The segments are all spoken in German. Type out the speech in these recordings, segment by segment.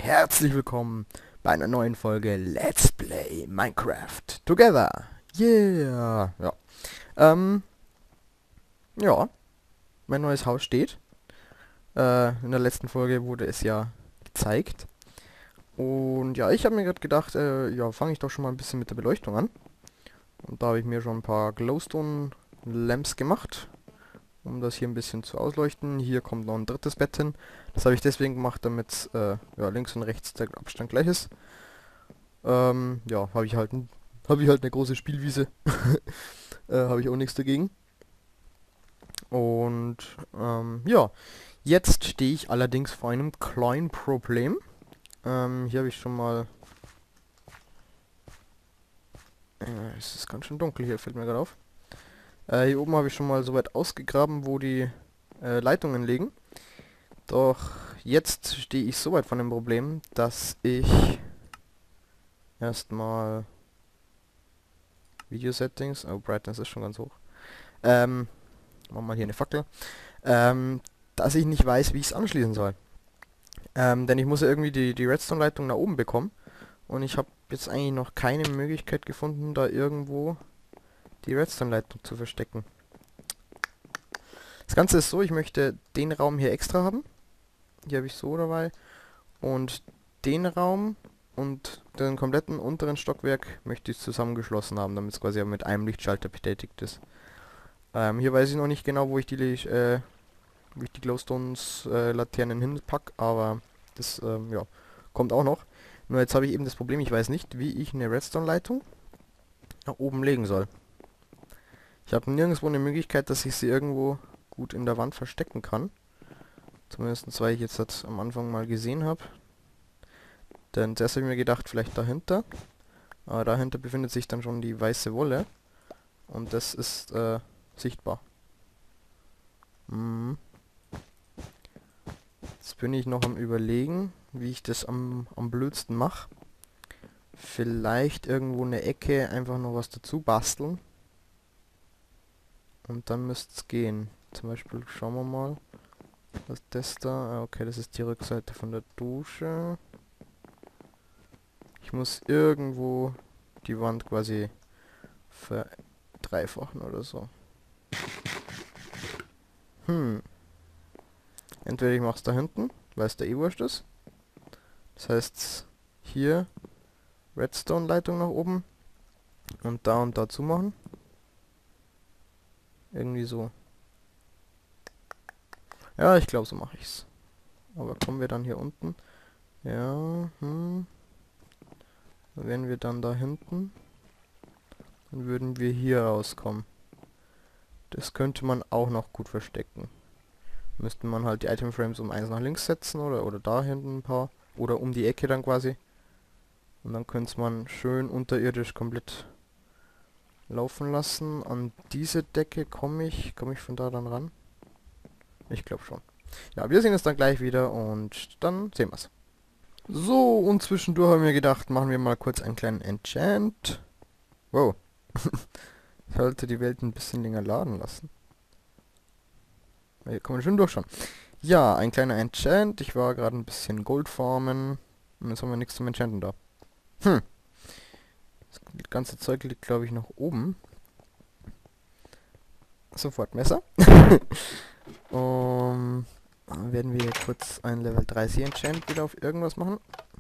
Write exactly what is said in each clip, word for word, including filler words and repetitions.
herzlich willkommen bei einer neuen Folge Let's Play Minecraft Together. Yeah. Ja. Ähm, ja, mein neues Haus steht. Äh, in der letzten Folge wurde es ja gezeigt. Und ja, ich habe mir gerade gedacht, äh, ja, fange ich doch schon mal ein bisschen mit der Beleuchtung an. Und da habe ich mir schon ein paar Glowstone Lamps gemacht, um das hier ein bisschen zu ausleuchten. Hier kommt noch ein drittes Bett hin. Das habe ich deswegen gemacht, damit äh, ja, links und rechts der Abstand gleich ist. Ähm, ja, habe ich halt ein, habe ich halt eine große Spielwiese. äh, habe ich auch nichts dagegen. Und ähm, ja, jetzt stehe ich allerdings vor einem kleinen Problem. Ähm, hier habe ich schon mal... Äh, es ist ganz schön dunkel hier, fällt mir gerade auf. Äh, hier oben habe ich schon mal so weit ausgegraben, wo die äh, Leitungen liegen. Doch jetzt stehe ich so weit von dem Problem, dass ich erstmal Video Settings, oh Brightness ist schon ganz hoch. Ähm, machen wir mal hier eine Fackel. Ähm, dass ich nicht weiß, wie ich es anschließen soll. Ähm, denn ich muss ja irgendwie die, die Redstone-Leitung nach oben bekommen. Und ich habe jetzt eigentlich noch keine Möglichkeit gefunden, da irgendwo die Redstone-Leitung zu verstecken. Das Ganze ist so, ich möchte den Raum hier extra haben. Hier habe ich so dabei. Und den Raum und den kompletten unteren Stockwerk möchte ich zusammengeschlossen haben, damit es quasi mit einem Lichtschalter betätigt ist. Ähm, hier weiß ich noch nicht genau, wo ich die, äh, wo ich die Glowstones äh, Laternen hinpack, aber das ähm, ja, kommt auch noch. Nur jetzt habe ich eben das Problem, ich weiß nicht, wie ich eine Redstone-Leitung nach oben legen soll. Ich habe nirgendwo eine Möglichkeit, dass ich sie irgendwo gut in der Wand verstecken kann. Zumindest weil ich jetzt das am Anfang mal gesehen habe. Denn zuerst habe ich mir gedacht, vielleicht dahinter. Aber dahinter befindet sich dann schon die weiße Wolle. Und das ist äh, sichtbar. Mhm. Jetzt bin ich noch am Überlegen, wie ich das am, am blödsten mache. Vielleicht irgendwo eine Ecke einfach noch was dazu basteln. Und dann müsste es gehen. Zum Beispiel schauen wir mal. Was ist das da? Ah, okay, das ist die Rückseite von der Dusche. Ich muss irgendwo die Wand quasi verdreifachen oder so. Hm. Entweder ich mache es da hinten, weil es da eh wurscht ist. Das heißt, hier Redstone-Leitung nach oben und da und da zumachen. Irgendwie so. Ja, ich glaube, so mache ich's. Aber kommen wir dann hier unten? Ja, hm. Wenn wir dann da hinten, dann würden wir hier rauskommen. Das könnte man auch noch gut verstecken. Müsste man halt die Itemframes um eins nach links setzen oder, oder da hinten ein paar. Oder um die Ecke dann quasi. Und dann könnte man schön unterirdisch komplett laufen lassen. An diese Decke komme ich, komme ich von da dann ran? Ich glaube schon. Ja, wir sehen es dann gleich wieder und dann sehen wir's. So, und zwischendurch haben wir gedacht, machen wir mal kurz einen kleinen Enchant. Wow. Ich sollte die Welt ein bisschen länger laden lassen. Hier kommen wir schon durch schon. Ja, ein kleiner Enchant. Ich war gerade ein bisschen Gold farmen. Und jetzt haben wir nichts zum Enchanten da. Hm. Das ganze Zeug liegt, glaube ich, noch oben. Sofort Messer. um, dann werden wir kurz ein Level dreißig Enchant wieder auf irgendwas machen.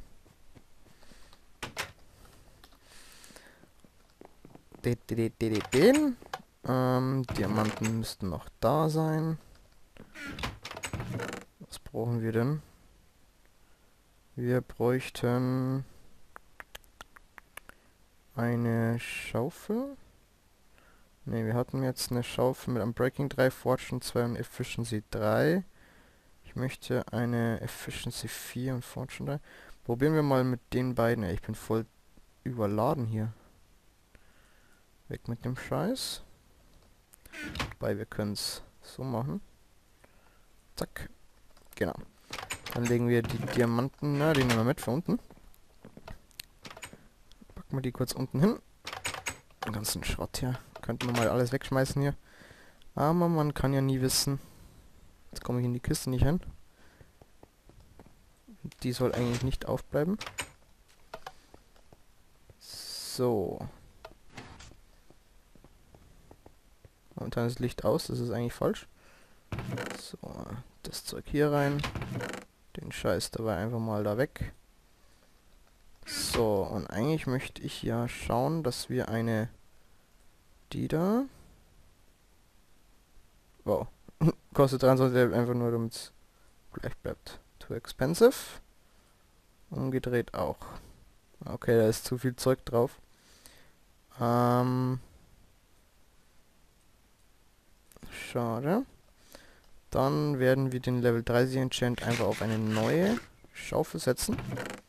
Den, den, den, den. Ähm, Diamanten müssten noch da sein. Was brauchen wir denn? Wir bräuchten eine Schaufel. Ne, wir hatten jetzt eine Schaufel mit Unbreaking drei, Fortune zwei und Efficiency drei. Ich möchte eine Efficiency vier und Fortune drei. Probieren wir mal mit den beiden. Ich bin voll überladen hier. Weg mit dem Scheiß. Wobei, wir können es so machen. Zack. Genau. Dann legen wir die Diamanten, na, die nehmen wir mit von unten. Packen wir die kurz unten hin. Den ganzen Schrott hier. Könnten wir mal alles wegschmeißen hier. Aber man kann ja nie wissen. Jetzt komme ich in die Kiste nicht hin. Die soll eigentlich nicht aufbleiben. So. Momentan ist das Licht aus, das ist eigentlich falsch. So, das Zeug hier rein. Den Scheiß dabei einfach mal da weg. So, und eigentlich möchte ich ja schauen, dass wir eine... Die da... Wow. Kostet dreiundzwanzig einfach nur, damit es gleich bleibt. Too expensive. Umgedreht auch. Okay, da ist zu viel Zeug drauf. Ähm... Schade. Dann werden wir den Level dreißig Enchant einfach auf eine neue Schaufel setzen.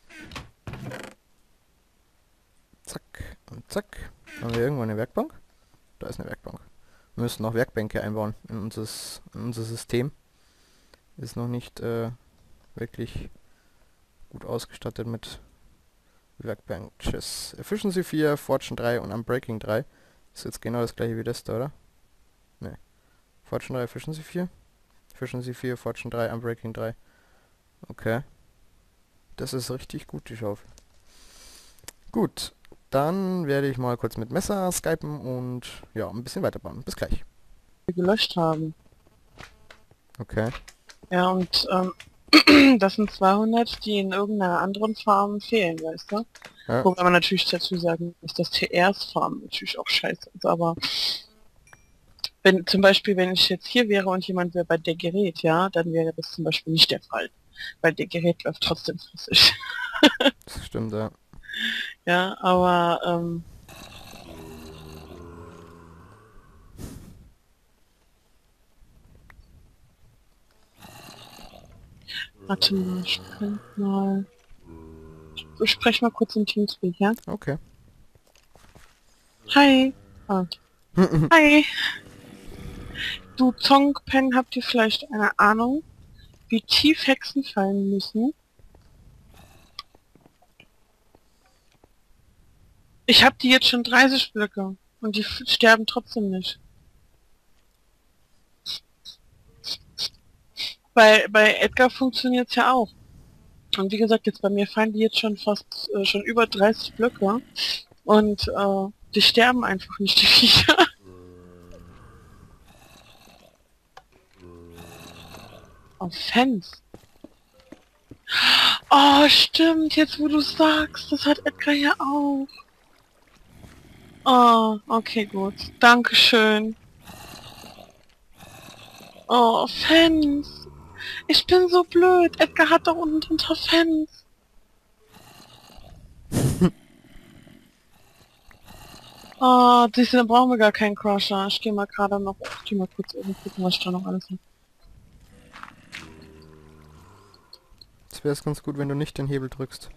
Zack und zack. Haben wir irgendwo eine Werkbank? Da ist eine Werkbank. Wir müssen noch Werkbänke einbauen in, unseres, in unser System. Ist noch nicht äh, wirklich gut ausgestattet mit Werkbenches. Efficiency vier, Fortune drei und Unbreaking drei. Ist jetzt genau das gleiche wie das da, oder? Ne. Fortune drei, Efficiency vier. Efficiency vier, Fortune drei, Unbreaking drei. Okay. Das ist richtig gut, die Schaufel. Gut, dann werde ich mal kurz mit Messer skypen und ja, ein bisschen weiterbauen. Bis gleich. Gelöscht haben. Okay. Ja, und ähm, das sind zweihundert, die in irgendeiner anderen Farm fehlen, weißt du? Ja. Wobei man natürlich dazu sagen muss, dass T Rs Farm natürlich auch scheiße ist, aber wenn zum Beispiel, wenn ich jetzt hier wäre und jemand wäre bei der Gerät, ja, dann wäre das zum Beispiel nicht der Fall. Weil der Gerät läuft trotzdem flüssig. Das stimmt, ja. Ja, aber ähm, warte mal, ich kann mal... Ich spreche mal kurz im Teamspeak, ja? Okay. Hi! Ah. Hi! Du Zongpeng, habt ihr vielleicht eine Ahnung, wie tief Hexen fallen müssen? Ich hab die jetzt schon dreißig Blöcke und die f- sterben trotzdem nicht. Bei, bei Edgar funktioniert's ja auch. Und wie gesagt, jetzt bei mir fallen die jetzt schon fast, äh, schon über dreißig Blöcke und äh, die sterben einfach nicht, die Viecher. Oh, Fans. Oh, stimmt, jetzt wo du sagst, das hat Edgar ja auch. Oh, okay, gut. Dankeschön. Oh, Fans. Ich bin so blöd. Edgar hat doch unten drunter Fans. Oh, siehst du, dann brauchen wir gar keinen Crusher. Ich gehe mal gerade noch, ich geh mal kurz oben gucken, was ich da noch alles habe. Es wäre ganz gut, wenn du nicht den Hebel drückst.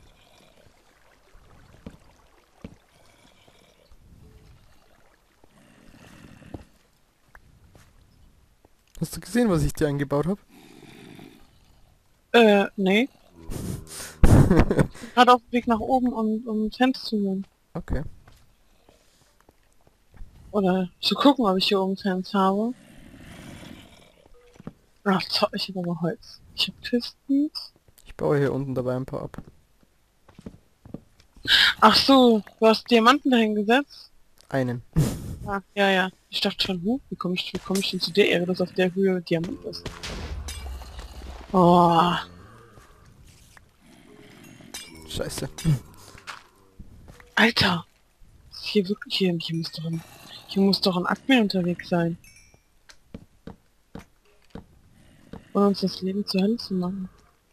Hast du gesehen, was ich dir eingebaut habe? Äh, nee. Gerade auf dem Weg nach oben, um, um Fans zu holen. Okay. Oder zu gucken, ob ich hier oben Fans habe. Ach, toll, ich habe aber Holz. Ich habe Pistons. Ich baue hier unten dabei ein paar ab. Ach so, du hast Diamanten dahin gesetzt? Einen. Ah, ja, ja. Ich dachte schon, huh, wie komme ich, wie komme ich denn zu der Ehre, dass auf der Höhe Diamant ist? Oh, Scheiße. Alter. Ist hier wirklich hier, hier muss doch ein, hier muss doch ein Admin unterwegs sein. Um uns das Leben zur Hölle zu machen.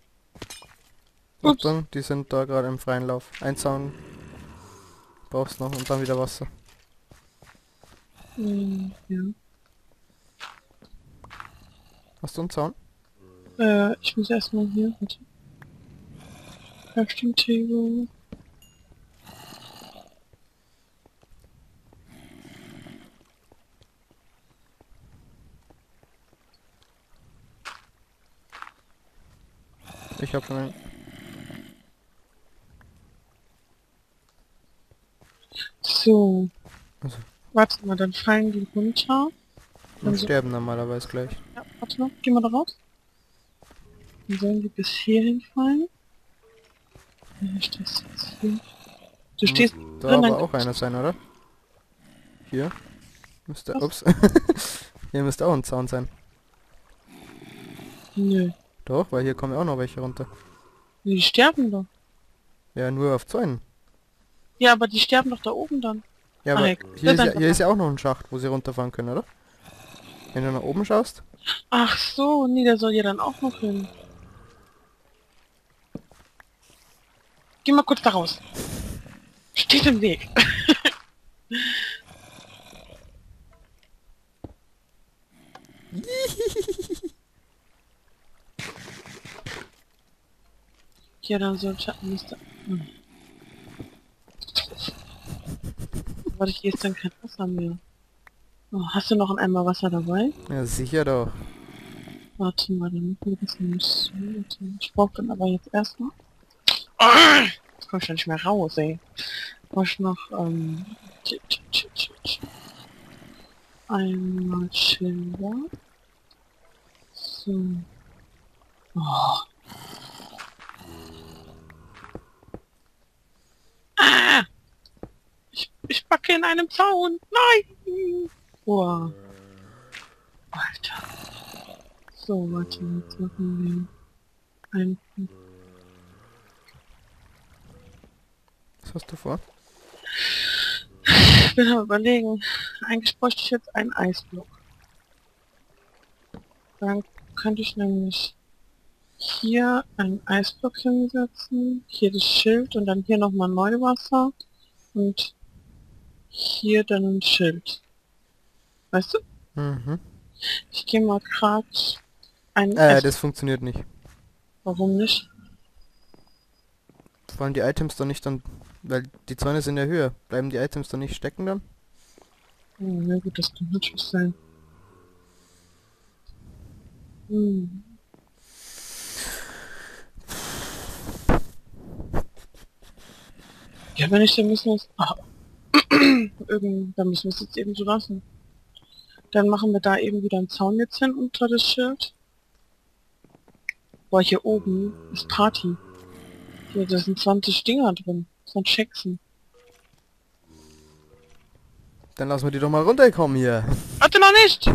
Ups. Achtung, die sind da gerade im freien Lauf. Einzaun brauchst noch und dann wieder Wasser. Hm, ja. Hast du einen Zaun? Äh, ich muss erstmal hier, warte. Crafting Table. Ich hab schon einen. So. Also. Warte mal, dann fallen die runter. Und Also, sterben normalerweise gleich. ja, warte mal, geh mal da raus. Dann sollen die bis hierhin fallen. Wenn ich das jetzt hier... Du Muss stehst da drin, aber dann... auch einer sein, oder? Hier müsste... Was? Ups. Hier müsste auch ein Zaun sein. Nö. Doch, weil hier kommen ja auch noch welche runter. Die sterben doch. Ja, nur auf Zäunen. Ja, aber die sterben doch da oben dann. Ja, Ah, aber hey, hier ist das ja, einfach hier ist mal. ja auch noch ein Schacht, wo sie runterfahren können, oder? Wenn du nach oben schaust. Ach so, nee, der soll ja dann auch noch hin. Geh mal kurz da raus. Steht im Weg. Ja, dann sollte... Müsste... Hm. Warte, hier ist dann kein Wasser mehr. Oh, hast du noch einen Eimer Wasser dabei? Ja, sicher doch. Warte mal, dann machen wir das nämlich so. Warte mal, ich brauche dann aber jetzt erstmal... Ah! Jetzt komm ich ja nicht mehr raus, ey. Brauche ich noch, ähm... tsch, tsch, tsch, tsch, tsch. Einmal Schilder. So. Oh. Ah! Ich, ich backe in einem Zaun. Nein! Boah. Alter. So, warte, jetzt machen wir ein... Was hast du vor? Ich bin am überlegen. Eigentlich bräuchte ich jetzt einen Eisblock. Dann könnte ich nämlich hier einen Eisblock hinsetzen, hier das Schild und dann hier nochmal Neuwasser und hier dann ein Schild. Weißt du? Mhm. Ich gehe mal gerade ein Äh, Eis... das funktioniert nicht. Warum nicht? Fallen die Items dann nicht dann... Weil die Zäune sind ja höher. Bleiben die Items dann nicht stecken dann? Hm, na gut, das kann natürlich sein. Hm. Ja, wenn ich, dann müssen wir es... Ah, irgend, dann müssen wir es jetzt eben so lassen. Dann machen wir da eben wieder einen Zaun jetzt hin unter das Schild. Boah, hier oben ist Party. Hier, da sind zwanzig Dinger drin. So ein Jackson. Dann lassen wir die doch mal runterkommen hier. Warte noch nicht!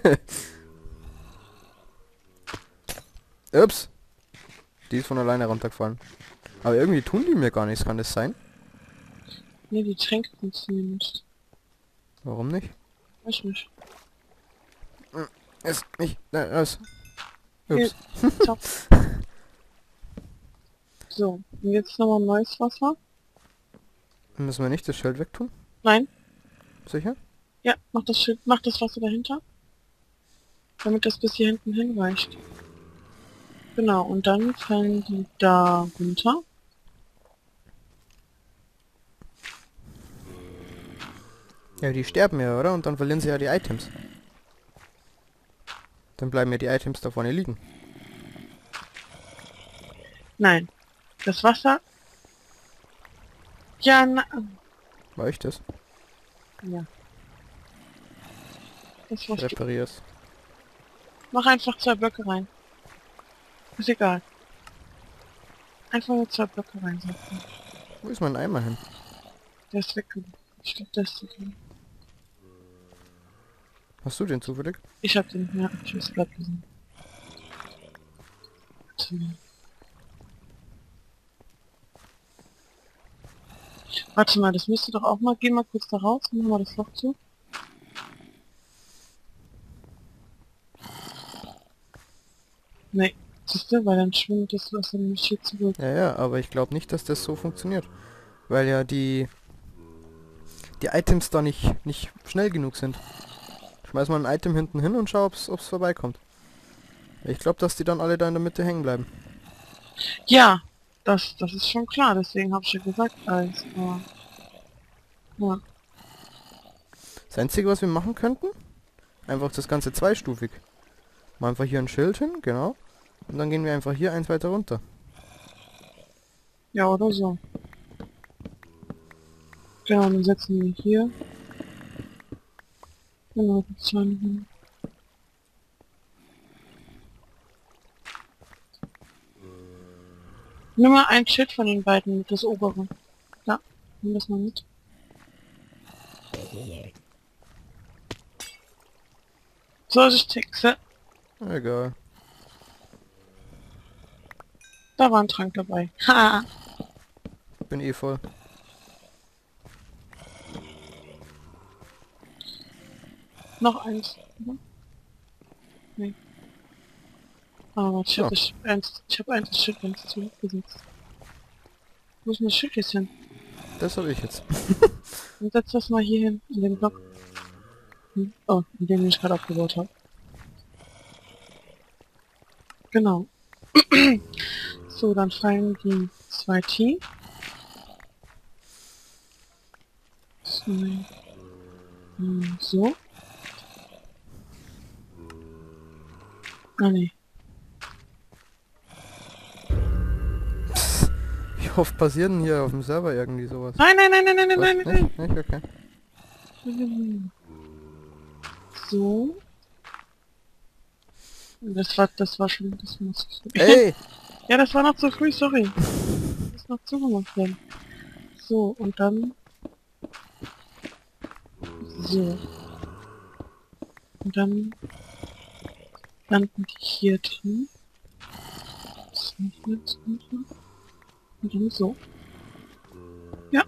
Ups. Die ist von alleine runtergefallen. Aber irgendwie tun die mir gar nichts, kann das sein? Ne, die Tränke funktionieren nicht. Warum nicht? Weiß nicht. Ist nicht... Äh, aus. Hier, Ups. zack. So, und jetzt nochmal neues Wasser. Müssen wir nicht das Schild wegtun? Nein. Sicher? Ja, mach das Schild, mach das Wasser dahinter. Damit das bis hier hinten hinreicht. Genau, und dann fallen die da runter. Ja, die sterben ja, oder? Und dann verlieren sie ja die Items. Dann bleiben ja die Items da vorne liegen. Nein. Das Wasser... Ja, na... War ich das? Ja. Das Ich war's. reparier's. Mach einfach zwei Blöcke rein. Ist egal. Einfach nur zwei Blöcke reinsetzen. Wo ist mein Eimer hin? Der ist weg. Ich glaube, der ist weg. Hast du den zufällig? Ich hab den, ja, ich hab's gerade gesehen. Warte mal. Warte mal, das müsste doch auch mal... Geh mal kurz da raus, machen wir das Loch zu. Nee, siehst du, weil dann schwimmt das Wasser nämlich hier zurück. Ja, ja, aber ich glaube nicht, dass das so funktioniert. Weil ja die... die Items da nicht, nicht schnell genug sind. Schmeiß mal ein Item hinten hin und schau, ob's, ob's vorbeikommt. Ich glaube, dass die dann alle da in der Mitte hängen bleiben. Ja, das, das ist schon klar, deswegen habe ich ja gesagt, als... Äh, ja. Das Einzige, was wir machen könnten, einfach das Ganze zweistufig. Mal einfach hier ein Schild hin, genau. Und dann gehen wir einfach hier eins weiter runter. Ja, oder so. Genau, dann setzen wir hier. Genau, die zwei hin. Nimm mal ein Schild von den beiden mit, das obere. Ja, nimm das mal mit. Vorsichtig, se- Egal. da war ein Trank dabei. Ha! Bin eh voll. Noch eins. Mhm. Nee. Aber ich So, habe eins, ich habe eins das Schild eins zugesetzt. Wo ist denn das Schild jetzt hin? das habe ich jetzt. Und setz das mal hier hin, in den Block. Hm. Oh, in dem ich gerade abgebaut habe. Genau. So, dann fallen die zwei T. Zwei. Hm, so. Ah, nee. Wie oft passiert denn hier auf dem Server irgendwie sowas? Nein, nein, nein, nein, nein, nein, Was? nein, nein, Nicht? Nicht? Okay. nein. So. Das war, das war schon, das muss ich so. Ey! Ja, das war noch zu früh, sorry. Das ist noch zugemacht werden. So, und dann... So. Und dann landen die hier drin. So, jetzt runter. Und dann so. Ja.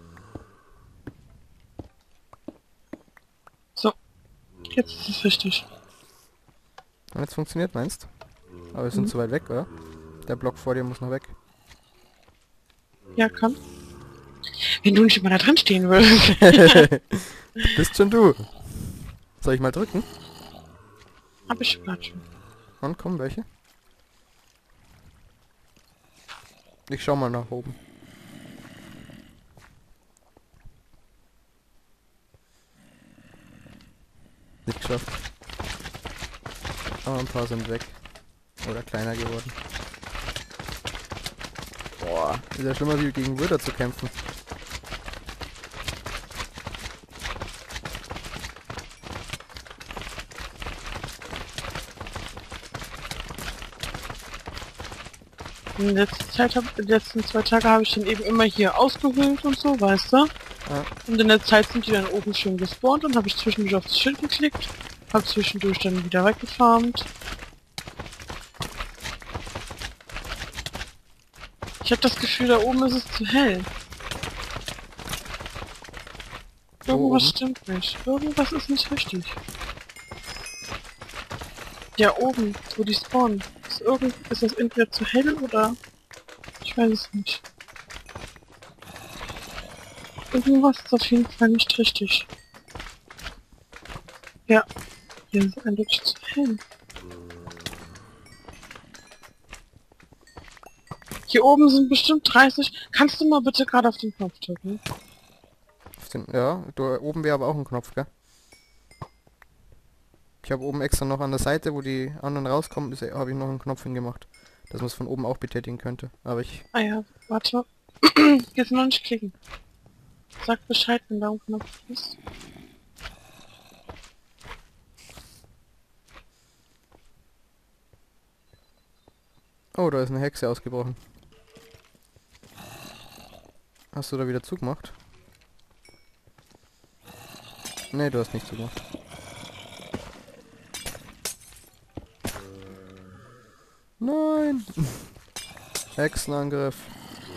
So. Jetzt ist es richtig. Und jetzt funktioniert, meinst? Aber wir sind Mhm. zu weit weg, oder? Der Block vor dir muss noch weg. Ja, kann. Wenn du nicht immer da dran stehen würdest. Bist schon du. Soll ich mal drücken? Hab ich grad schon. Und kommen welche? Ich schau mal nach oben. Nicht geschafft. Aber ein paar sind weg. Oder kleiner geworden. Boah, ist ja schlimmer wie gegen Wither zu kämpfen. In letzter Zeit hab, in den letzten zwei Tage habe ich dann eben immer hier ausgehöhlt und so, weißt du? Ja. Und in der Zeit sind die dann oben schön gespawnt und habe ich zwischendurch auf das Schild geklickt, habe zwischendurch dann wieder weggefarmt. Ich habe das Gefühl, da oben ist es zu hell. Wo Irgendwas oben? stimmt nicht. Irgendwas ist nicht richtig. Ja, oben, wo die spawnen. Ist, irgend, ist das entweder zu hell oder... Ich weiß es nicht. Irgendwas ist auf jeden Fall nicht richtig. Ja, hier ist es eindeutig zu hell. Hier oben sind bestimmt dreißig. Kannst du mal bitte gerade auf den Knopf drücken? Auf den, ja, da oben wäre aber auch ein Knopf, gell? Ich habe oben extra noch an der Seite, wo die anderen rauskommen, habe ich noch einen Knopf hingemacht. Dass man es von oben auch betätigen könnte. Aber ich... Ah ja, warte. Jetzt noch nicht klicken. Sag Bescheid, wenn da ein Knopf ist. Oh, da ist eine Hexe ausgebrochen. Hast du da wieder zugemacht? Nee, du hast nicht zugemacht. Nein! Hexenangriff.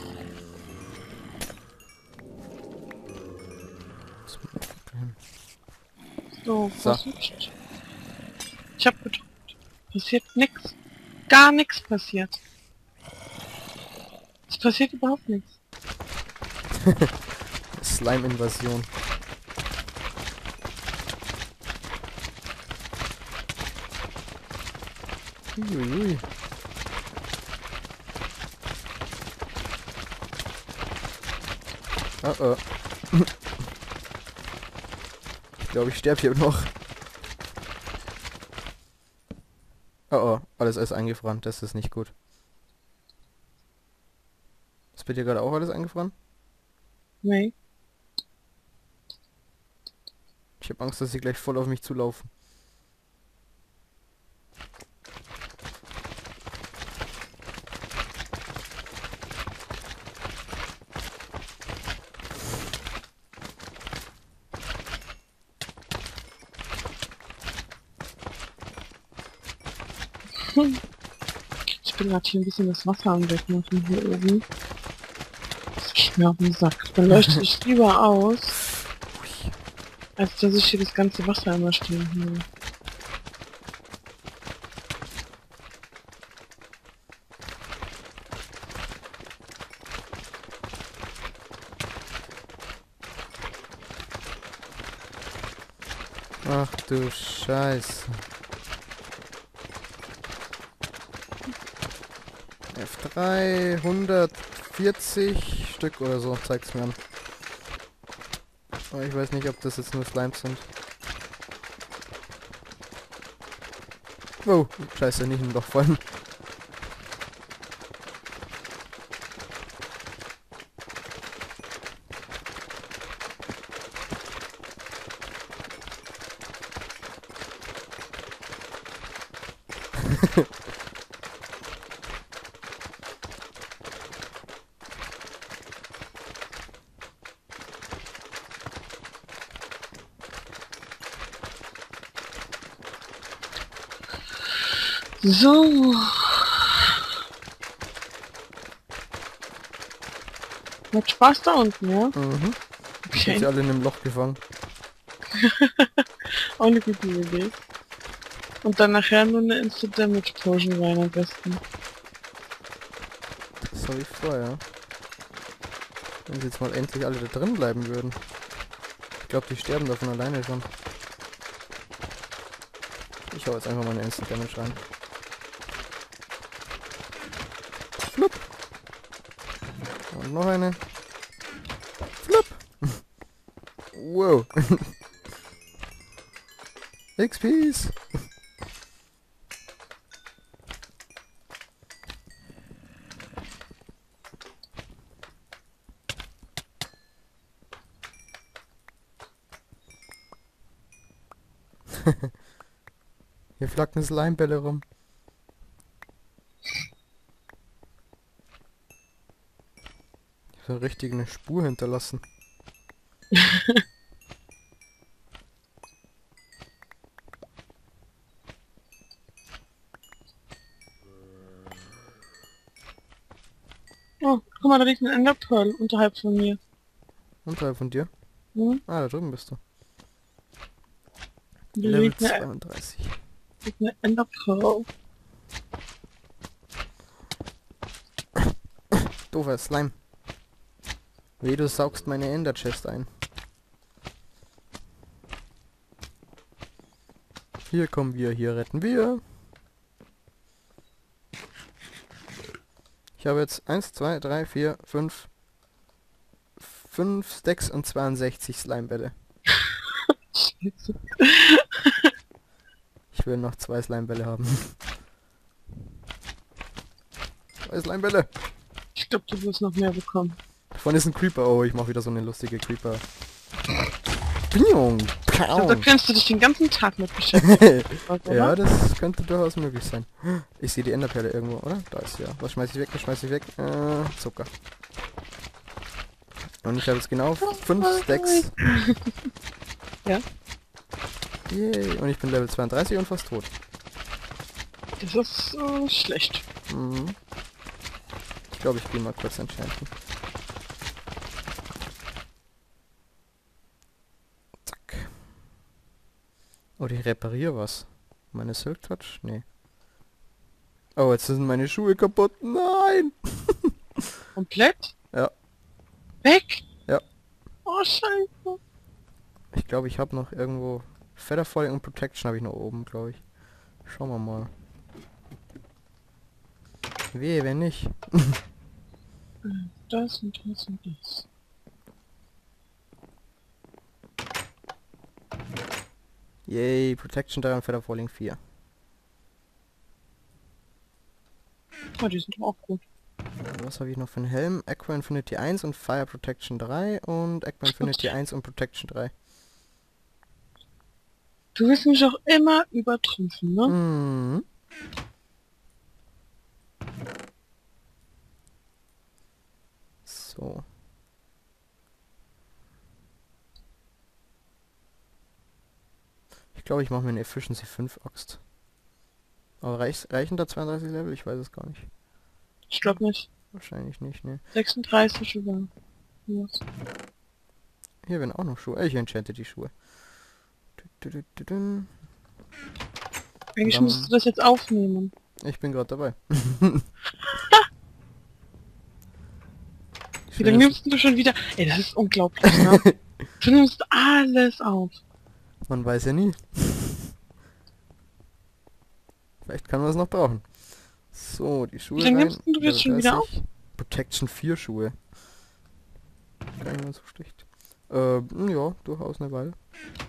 So, So. versucht. Ich hab gedrückt. Passiert nix. Gar nichts passiert. Es passiert überhaupt nichts. Slime-Invasion. Uiuiui. Oh oh. Ich glaube, ich sterbe hier noch. Oh oh, alles ist eingefroren, das ist nicht gut. Ist bei dir gerade auch alles eingefroren? Nee. Ich habe Angst, dass sie gleich voll auf mich zulaufen. Ich bin gerade hier ein bisschen das Wasser am Wegmachen hier oben. Das geht mir auf den Sack. Dann leuchte ich lieber aus, Ui. als dass ich hier das ganze Wasser immer stehen habe. Ach du Scheiße. F drei, hundertvierzig Stück oder so, zeigt's mir an. Aber ich weiß nicht, ob das jetzt nur Slimes sind. Oh, scheiße, nicht ein Loch fallen. So. Hat Spaß da unten, ja? Mhm. Ich hab Okay. sie alle in einem Loch gefangen. Auch eine gute Idee. Und dann nachher nur eine Instant Damage Potion rein am besten. Das habe ich vor, ja. Wenn sie jetzt mal endlich alle da drin bleiben würden. Ich glaube, die sterben davon alleine schon. Ich hau jetzt einfach mal eine Instant Damage rein. Flupp. Und noch eine. Flupp. Wow. X Ps. Hier flacken Slimebälle rum. Ich habe richtig eine Spur hinterlassen. Oh, guck mal, da liegt ein Ender Pearl unterhalb von mir. Unterhalb von dir? Hm? Ah, da drüben bist du. Da Level liegt eine, zweiunddreißig. liegt eine Ender Pearl. Doofer Slime. Weh, du saugst meine Ender Chest ein. Hier kommen wir, hier retten wir. Ich habe jetzt eins, zwei, drei, vier, fünf, fünf Stacks und zweiundsechzig Slimebälle. Scheiße. Ich will noch zwei Slimebälle haben. Zwei Slimebälle. Ich glaube, du wirst noch mehr bekommen. Davon ist ein Creeper. Oh, ich mache wieder so eine lustige Creeper. Piung, Ich glaube, da piau. kannst du dich den ganzen Tag mit beschäftigen. oder? Ja, das könnte durchaus möglich sein. Ich sehe die Enderperle irgendwo, oder? Da ist sie ja. Was schmeiß ich weg? Was schmeiß ich weg? Äh, Zucker. Und ich habe jetzt genau fünf Stacks. Ja. Yay. Und ich bin Level zweiunddreißig und fast tot. Das ist äh, schlecht. Mhm. Ich glaube, ich gehe mal kurz enchanten. Zack. Oh, ich repariere was. Meine Silk Touch? Nee. Oh, jetzt sind meine Schuhe kaputt. Nein! Komplett? Ja. Weg? Ja. Oh, scheiße. Ich glaube, ich habe noch irgendwo... Featherfalling und Protection habe ich noch oben, glaube ich. Schauen wir mal. Wehe, wenn nicht. Das und das und das. Yay, Protection drei und Featherfalling vier. Oh, die sind auch gut. Was habe ich noch für einen Helm? Aqua Infinity eins und Fire Protection drei und Aqua Infinity eins und Protection drei. Du willst mich auch immer übertrumpfen, ne? Mhm. So. Ich glaube, ich mache mir eine Efficiency fünf Axt. Aber reich, reichen da zweiunddreißig Level? Ich weiß es gar nicht. Ich glaube nicht. Wahrscheinlich nicht, ne. sechsunddreißig oder was. Hier werden auch noch Schuhe. Ich enchante die Schuhe. Du, du, du, du. Eigentlich Dann- musst du das jetzt aufnehmen. Ich bin gerade dabei. Ich Wie will lange das- nimmst du schon wieder? Ey, das ist unglaublich, ne? Du nimmst alles auf. Man weiß ja nie. Vielleicht kann man es noch brauchen. So, die Schuhe Wie lange rein. nimmst du jetzt Level schon wieder dreißig. Protection vier Schuhe. Gar nicht mal so schlecht. Äh, ja, durchaus eine Weile.